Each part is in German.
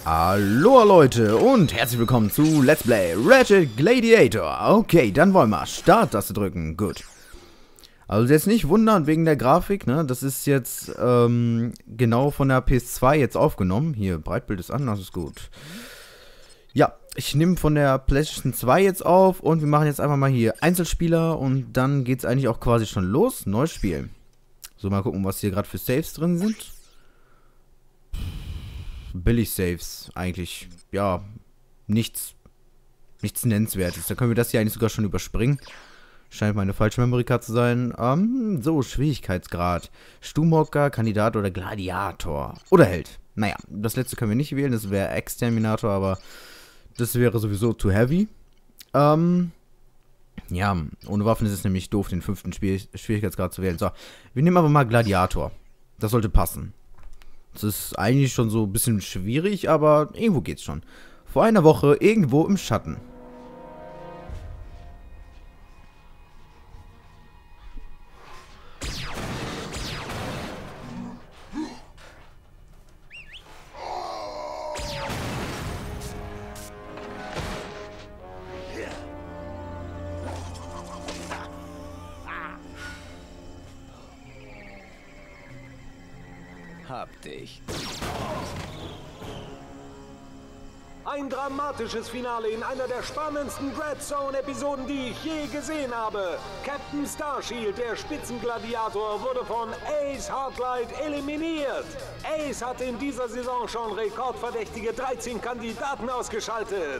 Hallo Leute und herzlich willkommen zu Let's Play Ratchet Gladiator. Okay, dann wollen wir Starttaste drücken. Gut. Also jetzt nicht wundern wegen der Grafik, ne? Das ist jetzt genau von der PS2 jetzt aufgenommen. Hier, Breitbild ist an, das ist gut. Ja, ich nehme von der PlayStation 2 jetzt auf und wir machen jetzt einfach mal hier Einzelspieler und dann geht es eigentlich auch quasi schon los. Neues Spiel. So, mal gucken, was hier gerade für Saves drin sind. Billig-Saves, eigentlich, ja, nichts Nennenswertes. Da können wir das hier eigentlich sogar schon überspringen. Scheint meine falsche Memory Card zu sein. So, Schwierigkeitsgrad. Stummhocker, Kandidat oder Gladiator. Oder Held. Naja, das letzte können wir nicht wählen, das wäre Exterminator, aber das wäre sowieso too heavy. Ja, ohne Waffen ist es nämlich doof, den 5. Schwierigkeitsgrad zu wählen. So, wir nehmen aber mal Gladiator. Das sollte passen. Das ist eigentlich schon so ein bisschen schwierig, aber irgendwo geht's schon. Vor einer Woche irgendwo im Schatten. Hab dich. Ein dramatisches Finale in einer der spannendsten Dread Zone-Episoden, die ich je gesehen habe. Captain Starshield, der Spitzengladiator, wurde von Ace Hardlight eliminiert. Ace hatte in dieser Saison schon rekordverdächtige 13 Kandidaten ausgeschaltet.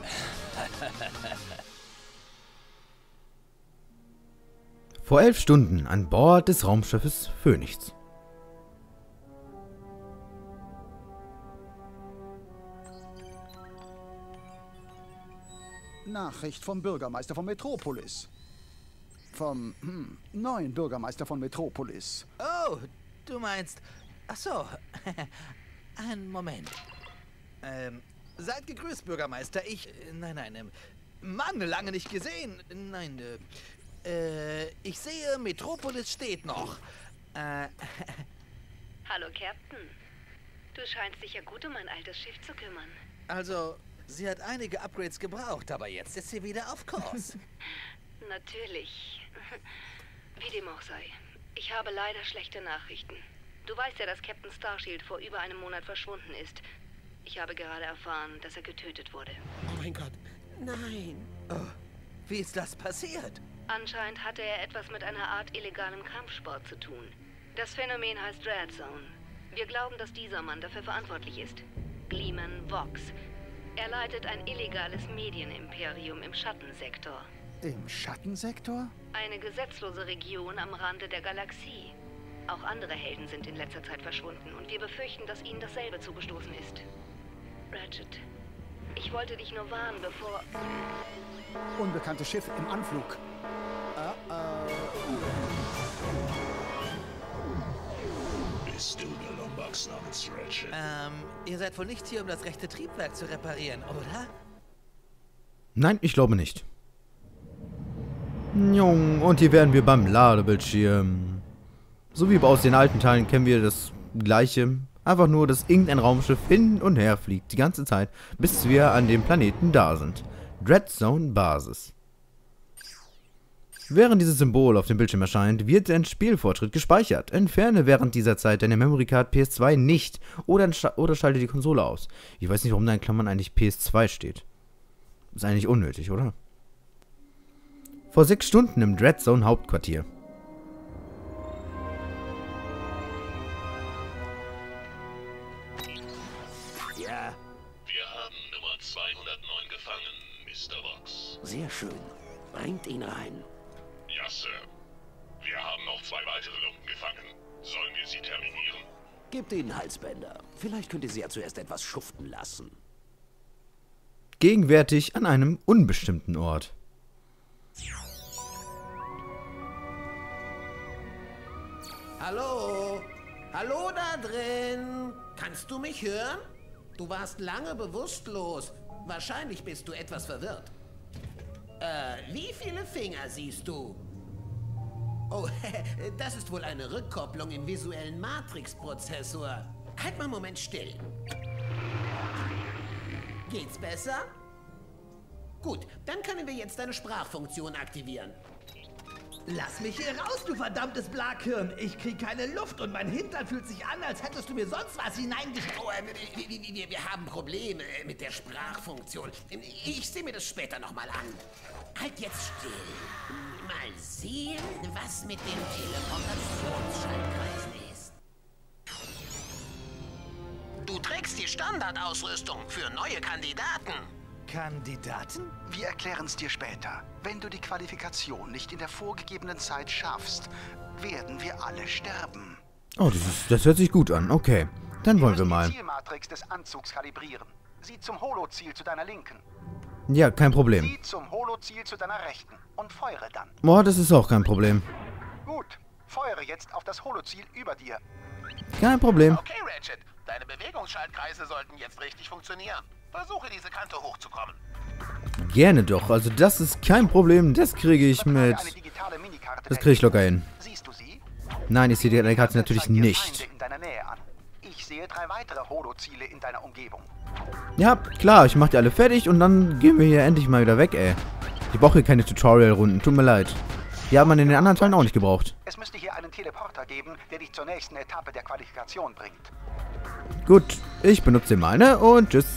Vor 11 Stunden an Bord des Raumschiffes Phoenix. Nachricht vom Bürgermeister von Metropolis. Vom neuen Bürgermeister von Metropolis. Oh, du meinst... Ach so. Einen Moment. Seid gegrüßt, Bürgermeister. Nein. Mann, lange nicht gesehen. Nein, ich sehe, Metropolis steht noch. Hallo, Captain. Du scheinst dich ja gut um mein altes Schiff zu kümmern. Also... Sie hat einige Upgrades gebraucht, aber jetzt ist sie wieder auf Kurs. Natürlich. Wie dem auch sei. Ich habe leider schlechte Nachrichten. Du weißt ja, dass Captain Starshield vor über einem Monat verschwunden ist. Ich habe gerade erfahren, dass er getötet wurde. Oh mein Gott, nein. Oh, wie ist das passiert? Anscheinend hatte er etwas mit einer Art illegalem Kampfsport zu tun. Das Phänomen heißt Dread Zone. Wir glauben, dass dieser Mann dafür verantwortlich ist. Gleeman Vox. Er leitet ein illegales Medienimperium im Schattensektor. Im Schattensektor? Eine gesetzlose Region am Rande der Galaxie. Auch andere Helden sind in letzter Zeit verschwunden und wir befürchten, dass ihnen dasselbe zugestoßen ist. Ratchet, ich wollte dich nur warnen, bevor... Unbekanntes Schiff im Anflug. Bist du der Lombax namens Ratchet? Ihr seid wohl nicht hier, um das rechte Triebwerk zu reparieren, oder? Nein, ich glaube nicht. Jung, und hier wären wir beim Ladebildschirm. So wie aus den alten Teilen kennen wir das Gleiche. Einfach nur, dass irgendein Raumschiff hin und her fliegt die ganze Zeit, bis wir an dem Planeten da sind. Dread Zone Basis. Während dieses Symbol auf dem Bildschirm erscheint, wird dein Spielfortschritt gespeichert. Entferne während dieser Zeit deine Memory Card PS2 nicht oder schalte die Konsole aus. Ich weiß nicht, warum da in Klammern eigentlich PS2 steht. Ist eigentlich unnötig, oder? Vor 6 Stunden im Dread Zone Hauptquartier. Ja, Wir haben Nummer 209 gefangen, Mr. Vox. Sehr schön. Bringt ihn rein. Ja, Sir. Wir haben noch 2 weitere Lumpen gefangen. Sollen wir sie terminieren? Gebt ihnen Halsbänder. Vielleicht könnt ihr sie ja zuerst etwas schuften lassen. Gegenwärtig an einem unbestimmten Ort. Hallo? Hallo da drin? Kannst du mich hören? Du warst lange bewusstlos. Wahrscheinlich bist du etwas verwirrt. Wie viele Finger siehst du? Oh, das ist wohl eine Rückkopplung im visuellen Matrix-Prozessor. Halt mal einen Moment still. Geht's besser? Gut, dann können wir jetzt deine Sprachfunktion aktivieren. Lass mich hier raus, du verdammtes Blaghirn. Ich krieg keine Luft und mein Hintern fühlt sich an, als hättest du mir sonst was hineingeschickt. Oh, wir haben Probleme mit der Sprachfunktion. Ich sehe mir das später nochmal an. Halt jetzt still. Mal sehen, was mit dem Teleportationsschaltkreis ist. Du trägst die Standardausrüstung für neue Kandidaten. Kandidaten? Wir erklären es dir später. Wenn du die Qualifikation nicht in der vorgegebenen Zeit schaffst, werden wir alle sterben. Oh, das hört sich gut an. Okay, dann wollen wir mal. Die Zielmatrix des Anzugs kalibrieren. Sieh zum Holo-Ziel zu deiner Linken. Ja, kein Problem. Sieh zum Holo-Ziel zu deiner Rechten und feuere dann. Boah, das ist auch kein Problem. Gut, feuere jetzt auf das Holo-Ziel über dir. Kein Problem. Okay, Ratchet. Deine Bewegungsschaltkreise sollten jetzt richtig funktionieren. Versuche, diese Kante hochzukommen. Gerne doch. Also das ist kein Problem. Das kriege ich mit. Das kriege ich locker hin. Siehst du sie? Nein, ich sehe die Karte natürlich nicht. In deiner Nähe an. Ich sehe 3 weitere Holo-Ziele in deiner Umgebung. Ja, klar. Ich mache die alle fertig und dann gehen wir hier endlich mal wieder weg, ey. Ich brauche hier keine Tutorial-Runden. Tut mir leid. Die hat man in den anderen Teilen auch nicht gebraucht. Es müsste hier einen Teleporter geben, der dich zur nächsten Etappe der Qualifikation bringt. Gut, ich benutze den mal, ne? Und tschüss.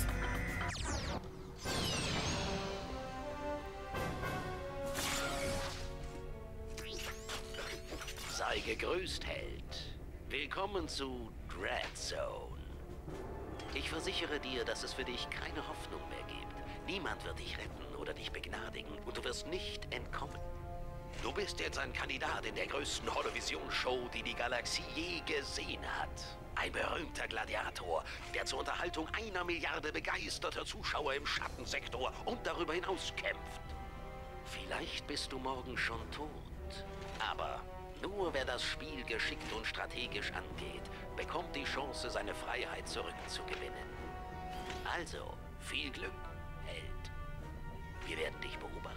Sei gegrüßt, Held. Willkommen zu Dreadzone. Ich versichere dir, dass es für dich keine Hoffnung mehr gibt. Niemand wird dich retten oder dich begnadigen und du wirst nicht entkommen. Du bist jetzt ein Kandidat in der größten Holovision-Show, die die Galaxie je gesehen hat. Ein berühmter Gladiator, der zur Unterhaltung 1 Milliarde begeisterter Zuschauer im Schattensektor und darüber hinaus kämpft. Vielleicht bist du morgen schon tot. Aber nur wer das Spiel geschickt und strategisch angeht, bekommt die Chance, seine Freiheit zurückzugewinnen. Also, viel Glück, Held. Wir werden dich beobachten.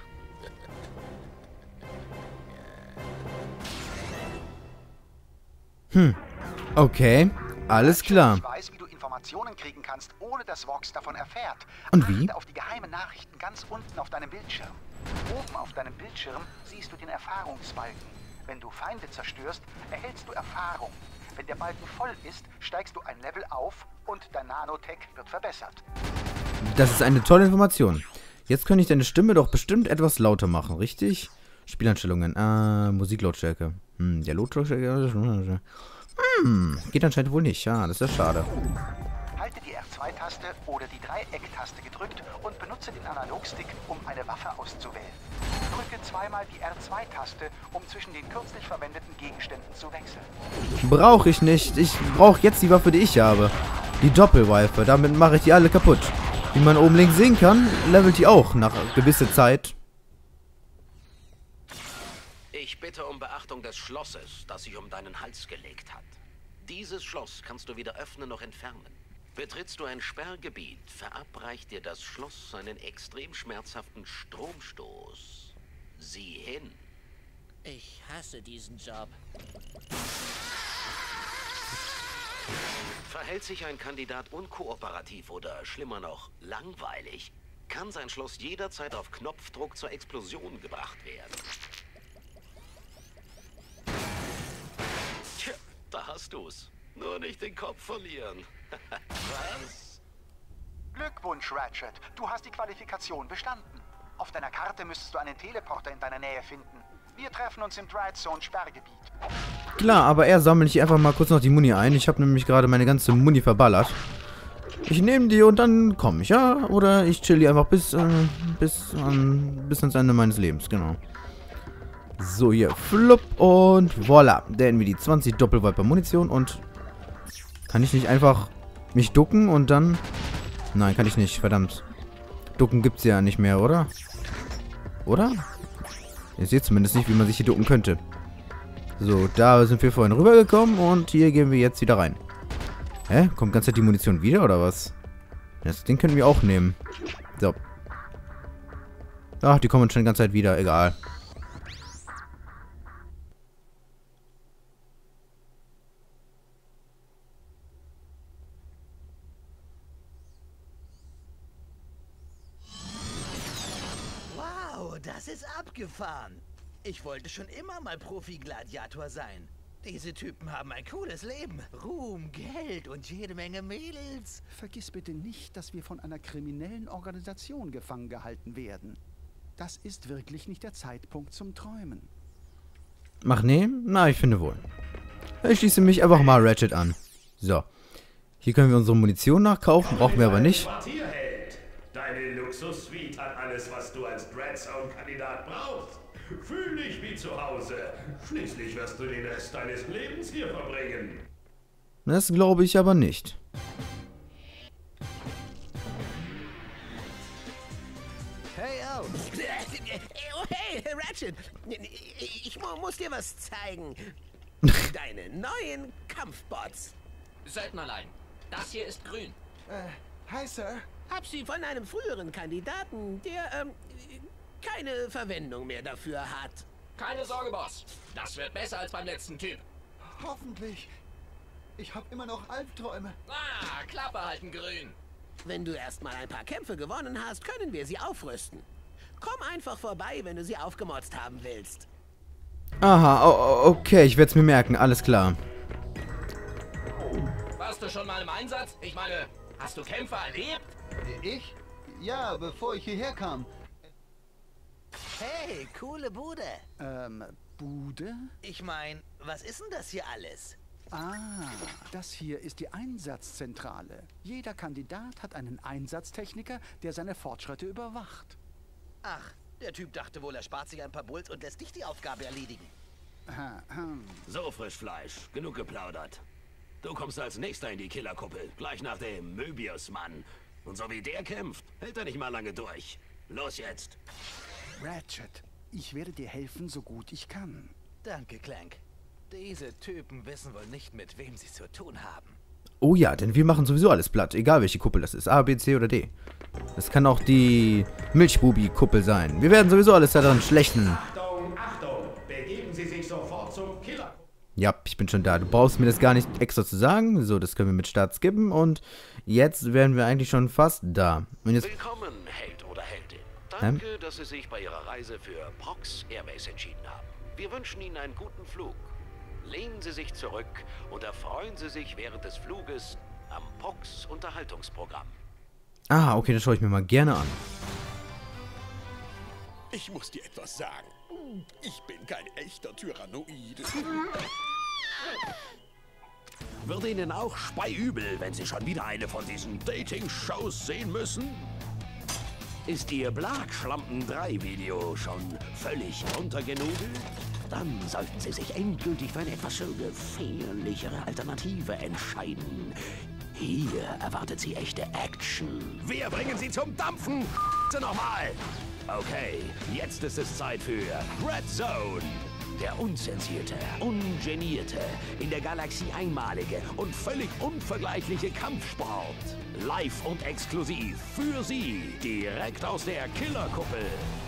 Okay, alles klar. Ich weiß, wie du Informationen kriegen kannst, ohne dass Vox davon erfährt. Und wie? Achte auf die geheimen Nachrichten ganz unten auf deinem Bildschirm. Oben auf deinem Bildschirm siehst du den Erfahrungsbalken. Wenn du Feinde zerstörst, erhältst du Erfahrung. Wenn der Balken voll ist, steigst du ein Level auf und dein Nanotech wird verbessert. Das ist eine tolle Information. Jetzt könnte ich deine Stimme doch bestimmt etwas lauter machen, richtig? Spieleinstellungen. Musiklautstärke. Der Lautstärke. Geht anscheinend wohl nicht. Ja, das ist ja schade. Halte die R2-Taste oder die Dreieck-Taste gedrückt und benutze den Analogstick, um eine Waffe auszuwählen. Drücke zweimal die R2-Taste, um zwischen den kürzlich verwendeten Gegenständen zu wechseln. Brauche ich nicht. Ich brauche jetzt die Waffe, die ich habe. Die Doppelwaffe. Damit mache ich die alle kaputt. Wie man oben links sehen kann, levelt die auch nach gewisser Zeit. Ich bitte um Beachtung des Schlosses, das sich um deinen Hals gelegt hat. Dieses Schloss kannst du weder öffnen noch entfernen. Betrittst du ein Sperrgebiet, verabreicht dir das Schloss einen extrem schmerzhaften Stromstoß. Sieh hin. Ich hasse diesen Job. Verhält sich ein Kandidat unkooperativ oder schlimmer noch langweilig, kann sein Schloss jederzeit auf Knopfdruck zur Explosion gebracht werden. Tja, da hast du's. Nur nicht den Kopf verlieren. Was? Glückwunsch, Ratchet. Du hast die Qualifikation bestanden. Auf deiner Karte müsstest du einen Teleporter in deiner Nähe finden. Wir treffen uns im Dreadzone-Sperrgebiet. Klar, aber er sammelt hier einfach mal kurz noch die Muni ein. Ich habe nämlich gerade meine ganze Muni verballert. Ich nehme die und dann komme ich, ja? Oder ich chill die einfach bis ans Ende meines Lebens, genau. So, hier, flupp und voila. Da hätten wir die 20 Doppelviper Munition und... Kann ich nicht einfach mich ducken und dann... Nein, kann ich nicht, verdammt. Ducken gibt's ja nicht mehr, oder? Oder? Ihr seht zumindest nicht, wie man sich hier ducken könnte. So, da sind wir vorhin rübergekommen und hier gehen wir jetzt wieder rein. Hä? Kommt ganz die Munition wieder, oder was? Das Ding können wir auch nehmen. So. Ach, die kommen schon die ganze Zeit wieder, egal. das ist abgefahren. Ich wollte schon immer mal Profi-Gladiator sein. Diese Typen haben ein cooles Leben. Ruhm, Geld und jede Menge Mädels. Vergiss bitte nicht, dass wir von einer kriminellen Organisation gefangen gehalten werden. Das ist wirklich nicht der Zeitpunkt zum Träumen. Ach nee? Na, ich finde wohl. Ich schließe mich einfach mal Ratchet an. So. Hier können wir unsere Munition nachkaufen, brauchen wir aber nicht. Deine Luxus-Suite hat alles, was du als Dreadzone-Kandidat brauchst. Fühl dich wie zu Hause. Schließlich wirst du den Rest deines Lebens hier verbringen. Das glaube ich aber nicht. Hey, oh. Oh, hey, Ratchet. Ich muss dir was zeigen. Deine neuen Kampfbots. Seid mal ein. Das hier ist grün. Hi, Sir. Hab sie von einem früheren Kandidaten, der, keine Verwendung mehr dafür hat. Keine Sorge, Boss. Das wird besser als beim letzten Typ. Hoffentlich. Ich habe immer noch Albträume. Ah, Klappe halten, grün. Wenn du erstmal ein paar Kämpfe gewonnen hast, können wir sie aufrüsten. Komm einfach vorbei, wenn du sie aufgemotzt haben willst. Aha, okay, ich werde es mir merken, alles klar. Warst du schon mal im Einsatz? Ich meine, hast du Kämpfe erlebt? Ich? Ja, bevor ich hierher kam. Hey, coole Bude. Bude? Ich meine, was ist denn das hier alles? Ah, das hier ist die Einsatzzentrale. Jeder Kandidat hat einen Einsatztechniker, der seine Fortschritte überwacht. Ach, der Typ dachte wohl, er spart sich ein paar Bulls und lässt dich die Aufgabe erledigen. So, Frischfleisch. Genug geplaudert. Du kommst als Nächster in die Killerkuppel, gleich nach dem Möbius-Mann. Und so wie der kämpft, hält er nicht mal lange durch. Los jetzt! Ratchet, ich werde dir helfen, so gut ich kann. Danke, Clank. Diese Typen wissen wohl nicht, mit wem sie zu tun haben. Oh ja, denn wir machen sowieso alles platt, egal welche Kuppel das ist. A, B, C oder D. Das kann auch die Milchbubi-Kuppel sein. Wir werden sowieso alles daran schlechten. Achtung, Achtung! Begeben Sie sich sofort zum Killer. Ja, ich bin schon da. Du brauchst mir das gar nicht extra zu sagen. So, das können wir mit Start skippen. Und jetzt wären wir eigentlich schon fast da. Und jetzt Willkommen, Held oder Heldin. Danke, dass Sie sich bei Ihrer Reise für Prox Airways entschieden haben. Wir wünschen Ihnen einen guten Flug. Lehnen Sie sich zurück und erfreuen Sie sich während des Fluges am Prox Unterhaltungsprogramm. Ah, okay, das schaue ich mir mal gerne an. Ich muss dir etwas sagen. Ich bin kein echter Tyrannoid. Wird Ihnen auch speiübel, wenn Sie schon wieder eine von diesen Dating-Shows sehen müssen? Ist Ihr Blag-Schlampen 3-Video schon völlig runtergenudelt? Dann sollten Sie sich endgültig für eine etwas so gefährlichere Alternative entscheiden. Hier erwartet Sie echte Action. Wir bringen Sie zum Dampfen! Nochmal! Okay, jetzt ist es Zeit für Dreadzone. Der unzensierte, ungenierte, in der Galaxie einmalige und völlig unvergleichliche Kampfsport. Live und exklusiv für Sie, direkt aus der Killerkuppel.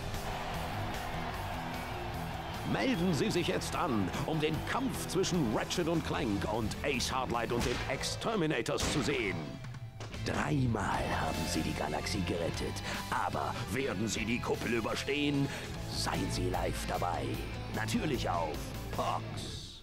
Melden Sie sich jetzt an, um den Kampf zwischen Ratchet und Clank und Ace Hardlight und den Exterminators zu sehen. 3-mal haben Sie die Galaxie gerettet, aber werden Sie die Kuppel überstehen? Seien Sie live dabei. Natürlich auf Prox.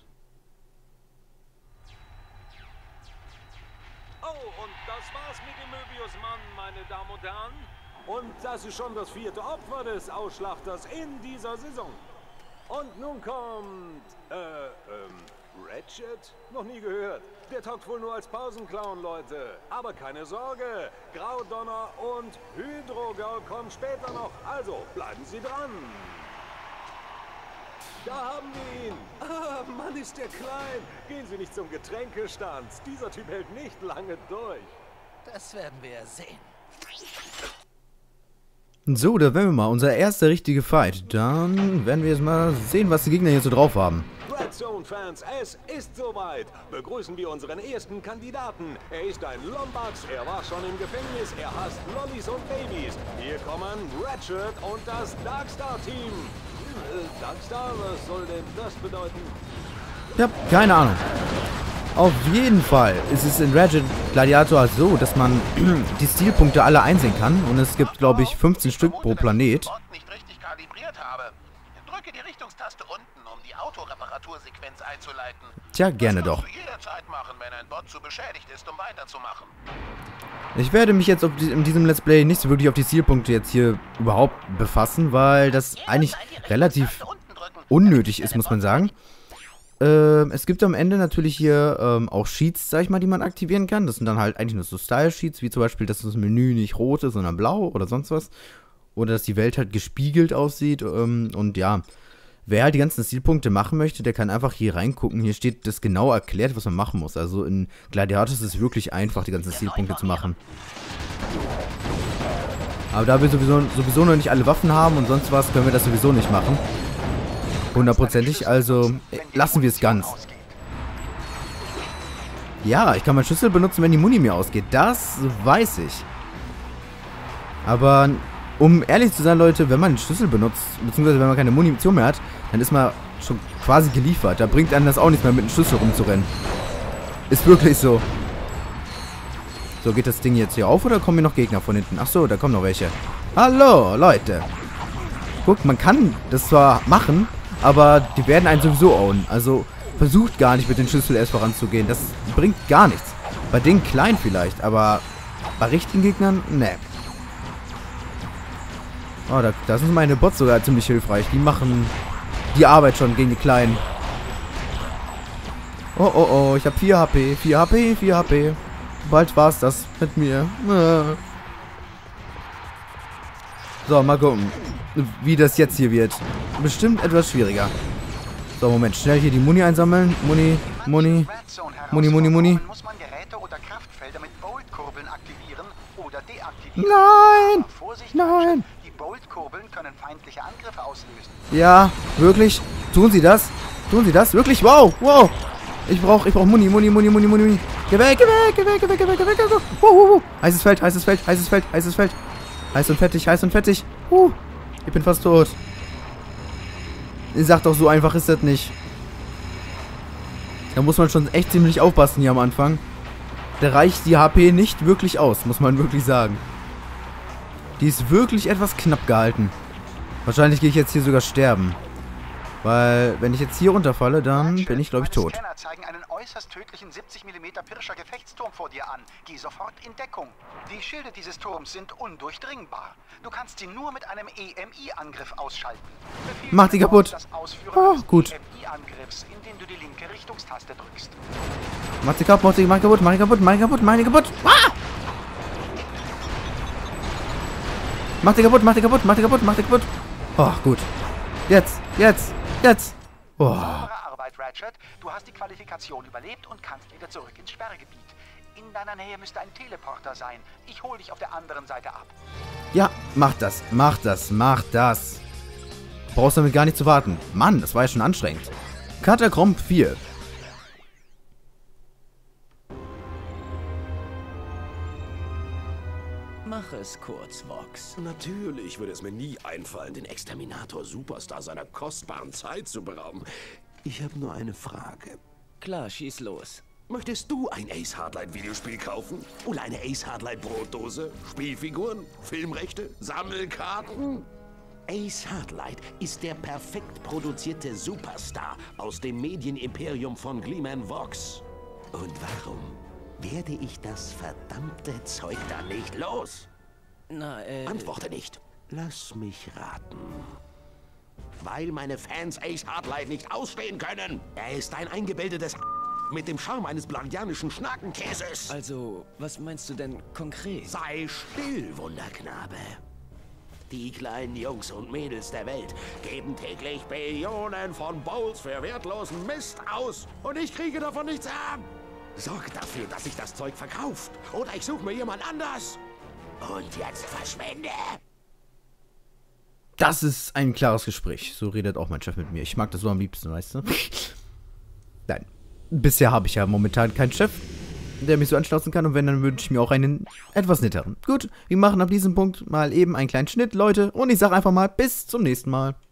Oh, und das war's mit dem Möbius-Mann, meine Damen und Herren. Und das ist schon das 4. Opfer des Ausschlachters in dieser Saison. Und nun kommt, Ratchet? Noch nie gehört. Der taugt wohl nur als Pausenclown, Leute. Aber keine Sorge, Graudonner und Hydrogau kommen später noch. Also, bleiben Sie dran. Da haben wir ihn. Ah, Mann, ist der klein. Gehen Sie nicht zum Getränkestand. Dieser Typ hält nicht lange durch. Das werden wir sehen. So, da wären wir mal. Unser erster richtige Fight. Dann werden wir jetzt mal sehen, was die Gegner hier so drauf haben. Dreadzone-Fans, es ist soweit. Begrüßen wir unseren ersten Kandidaten. Er ist ein Lombax, er war schon im Gefängnis, er hasst Lollis und Babys. Hier kommen Ratchet und das Darkstar-Team. Darkstar, was soll denn das bedeuten? Ich habe keine Ahnung. Auf jeden Fall ist es in Ratchet Gladiator so, dass man die Stilpunkte alle einsehen kann. Und es gibt, glaube ich, 15 Stück pro Planet. Drücke die Richtungstaste unten, um die Autoreparatursequenz einzuleiten. Tja, gerne Das doch. kannst du jederzeit machen, wenn ein Bot zu beschädigt ist, um weiterzumachen. Ich werde mich jetzt in diesem Let's Play nicht so wirklich auf die Zielpunkte jetzt hier überhaupt befassen, weil das eigentlich relativ unnötig ist, muss man sagen. Es gibt am Ende natürlich hier auch Sheets, sag ich mal, die man aktivieren kann. Das sind dann halt eigentlich nur so Style-Sheets, wie zum Beispiel, dass das Menü nicht rot ist, sondern blau oder sonst was. Oder dass die Welt halt gespiegelt aussieht. Und ja, wer halt die ganzen Zielpunkte machen möchte, der kann einfach hier reingucken. Hier steht das genau erklärt, was man machen muss. Also in Gladiator ist es wirklich einfach, die ganzen Zielpunkte zu machen. Aber da wir sowieso noch nicht alle Waffen haben und sonst was, können wir das sowieso nicht machen. 100%ig, also lassen wir es ganz. Ja, ich kann meinen Schlüssel benutzen, wenn die Muni mir ausgeht. Das weiß ich. Aber um ehrlich zu sein, Leute, wenn man den Schlüssel benutzt, beziehungsweise wenn man keine Munition mehr hat, dann ist man schon quasi geliefert. Da bringt einem das auch nichts mehr, mit dem Schlüssel rumzurennen. Ist wirklich so. So, geht das Ding jetzt hier auf oder kommen hier noch Gegner von hinten? Achso, da kommen noch welche. Hallo, Leute. Guck, man kann das zwar machen, aber die werden einen sowieso ownen. Also versucht gar nicht mit dem Schlüssel erst voranzugehen. Das bringt gar nichts. Bei den Kleinen vielleicht, aber bei richtigen Gegnern, ne. Oh, da sind meine Bots sogar ziemlich hilfreich. Die machen die Arbeit schon gegen die Kleinen. Oh, oh, oh, ich habe 4 HP, 4 HP, 4 HP. Bald war's das mit mir. So, mal gucken, wie das jetzt hier wird. Bestimmt etwas schwieriger. So, Moment, schnell hier die Muni einsammeln. Muni. Muss man Geräte oder Kraftfelder mit Bolt-Kurbeln aktivieren oder deaktivieren. Nein! Vorsicht, Nein! Die Bolt-Kurbeln können feindliche Angriffe auslösen. Ja, wirklich? Tun sie das? Tun sie das? Wirklich? Wow, wow! Ich brauch Muni. Geh weg. Heißes Feld. Heiß und fettig. Ich bin fast tot. Ich sag doch, so einfach ist das nicht. Da muss man schon echt ziemlich aufpassen hier am Anfang. Da reicht die HP nicht wirklich aus, muss man wirklich sagen. Die ist wirklich etwas knapp gehalten. Wahrscheinlich gehe ich jetzt hier sogar sterben. Weil, wenn ich jetzt hier runterfalle, dann bin ich, glaube ich, tot. Scanner zeigen einen äußerst tödlichen 70 mm Pirscher Gefechtsturm vor dir an. Geh sofort in Deckung. Die Schilde dieses Turms sind undurchdringbar. Du kannst sie nur mit einem EMI-Angriff ausschalten. Mach die kaputt. Oh, gut. EMI-Angriffs, indem du die linke Richtungstaste drückst. Mach die kaputt. Ah! Mach die kaputt. Oh, gut. Jetzt. Oh. Saubere Arbeit, Ratchet. Du hast die Qualifikation überlebt und kannst wieder zurück ins Sperrgebiet. In deiner Nähe müsste ein Teleporter sein. Ich hole dich auf der anderen Seite ab. Ja, mach das. Brauchst damit gar nicht zu warten. Mann, das war ja schon anstrengend. Katakomb 4. Mach es kurz, Vox. Natürlich würde es mir nie einfallen, den Exterminator Superstar seiner kostbaren Zeit zu berauben. Ich habe nur eine Frage. Klar, schieß los. Möchtest du ein Ace Hardlight Videospiel kaufen? Oder eine Ace Hardlight Brotdose? Spielfiguren? Filmrechte? Sammelkarten? Ace Hardlight ist der perfekt produzierte Superstar aus dem Medienimperium von Gleeman Vox. Und warum werde ich das verdammte Zeug da nicht los? Antworte nicht. Lass mich raten. Weil meine Fans Ace Hardlight nicht ausstehen können. Er ist ein eingebildetes mit dem Charme eines blandianischen Schnakenkäses. Also, was meinst du denn konkret? Sei still, Wunderknabe. Die kleinen Jungs und Mädels der Welt geben täglich Billionen von Bowls für wertlosen Mist aus. Und ich kriege davon nichts ab. Sorg dafür, dass sich das Zeug verkauft. Oder ich suche mir jemand anders. Und jetzt verschwinde. Das ist ein klares Gespräch. So redet auch mein Chef mit mir. Ich mag das so am liebsten, weißt du? Nein. Bisher habe ich ja momentan keinen Chef, der mich so anschnauzen kann. Und wenn, dann wünsche ich mir auch einen etwas netteren. Gut, wir machen ab diesem Punkt mal eben einen kleinen Schnitt, Leute. Und ich sage einfach mal, bis zum nächsten Mal.